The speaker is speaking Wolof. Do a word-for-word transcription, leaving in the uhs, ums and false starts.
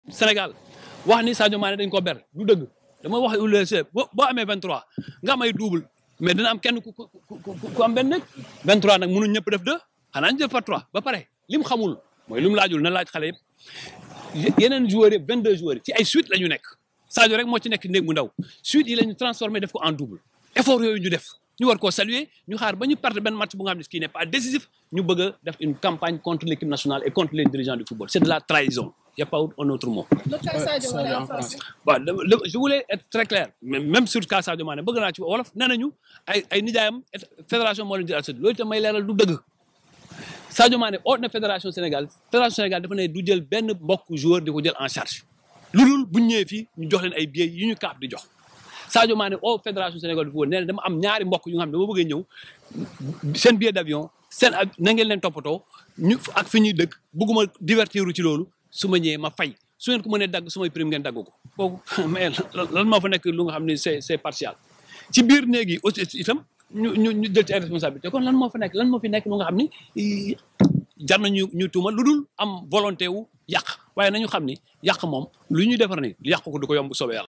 Sénégal wax ni Sadio Mané dañ ko ber du dëgg dama wax U L C boo boo amee vingt-trois nga am ay double mais dina am kenn ku ku ku am benn nekk vingt-trois nag mënuñ ñëpp def deux xanaa ñu def fa trois ba pare lim xamul mooy lim laajul na laaj xale yëpp yeneen joueurs yëpp vingt-deux joueurs ci ay suite la ñu nekk Sadio rek moo ci nekk néeg bu ndaw suite yi la ñu transformé def ko en double effort yooyu ñu def ñu war koo saluer ñu xaar ba ñu perdre benn match bu nga xam ne qui n'est pas décisif ñu bëgg a def une campagne contre l'équipe nationale et contre les dirigeants du football c'est de la trahison. Il n'y a pas un autre mot. Le cas Sadio Mané en France. Bon, le, le, je voulais être très clair, même sur le cas Sadio Mané. bëgg naa ci wolof nee nañu ay ay nijaayam fédération moo leen jël loolu itam may leeral du dëgg Sadio Mané oo na fédération Sénégal fédération Sénégal dafa ne du jël benn mbokk joueur di ko jël en charge lu dul bu ñu ñëwee fii ñu jox leen ay billets yu ñu kaap di jox Sadio Mané oo fédération Sénégal du football nee na dama am ñaari mbokk yu nga xam ne dama bëggee ñëw seen billet d'avion seen na ngeen leen toppatoo ñu ak fi ñuy dëkk bëgguma divertiru ci loolu. su ma ñëwee ma fay su ngeen ko mënee dagg sumay prime ngeen dagg ko kooku mais lan moo fa nekk lu nga xam ne c'est c'est partial ci biir néeg yi aussi itam ñu ñu ñu jël ci ay responsabilité kon lan moo fa nekk lan moo fi nekk lu nga xam ni jar na ñu ñu tuuma lu dul am volonté wu yàq waaye nañu xam ni yàq moom lu ñuy defar ni yàq ko du ko yomb soobee yàlla